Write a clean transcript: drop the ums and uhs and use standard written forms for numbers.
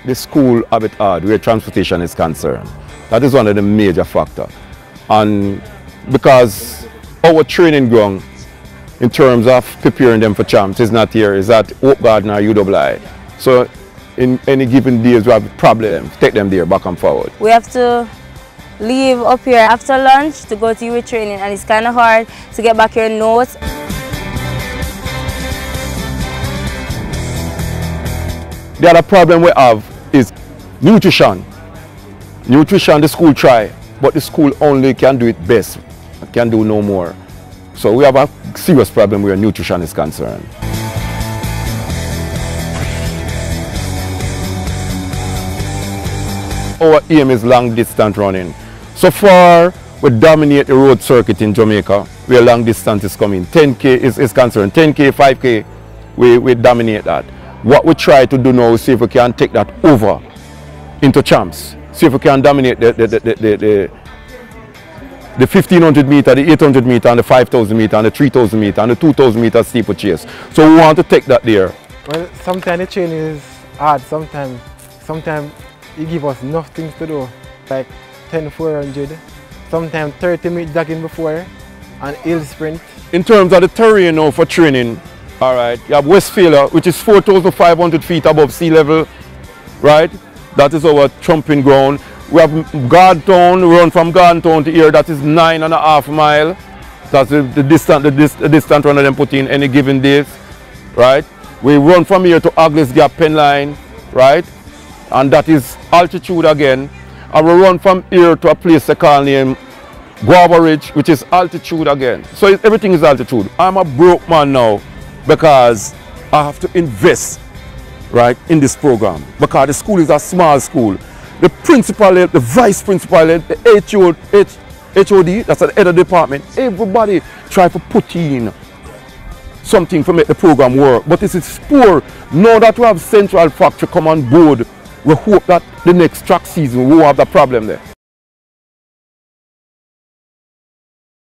the school have it hard where transportation is concerned. That is one of the major factors. And because our training ground in terms of preparing them for champs is not here, is at Oak Garden or UWI. So in any given days we have problems, take them there back and forward. We have to leave up here after lunch to go to UWI training, and it's kind of hard to get back your notes. The other problem we have is nutrition. Nutrition, the school try, but the school only can do it best, can do no more. So we have a serious problem where nutrition is concerned. Our aim is long distance running. So far, we dominate the road circuit in Jamaica, where long distance is coming. 10K is concerned. 10K, 5K, we dominate that. What we try to do now is see if we can take that over into champs. See if we can dominate the 1500 meter, the 800 meter, and the 5000 meter, and the 3000 meter, and the 2000 meter steeplechase. So we want to take that there. Well, sometimes the training is hard. Sometimes you give us enough things to do, like 10-400. Sometimes 30 minutes jogging before, and hill sprint. In terms of the terrain now for training, all right, you have Westfield, which is 4,500 feet above sea level, right? That is our trumping ground. We have Gardtown, we run from Gardtown to here, that is 9.5 miles. That's the distance run of them put in any given days, right? We run from here to Agnes Gap Pen Line, right? And that is altitude again. And we run from here to a place they call named Guava Ridge, which is altitude again. So everything is altitude. I'm a broke man now because I have to invest, right, in this program. Because the school is a small school. The principal, the vice principal, the HOD, that's the head of the department, everybody try to put in something to make the program work. But this is poor. Now that we have Central Factory come on board, we hope that the next track season we will have that problem there.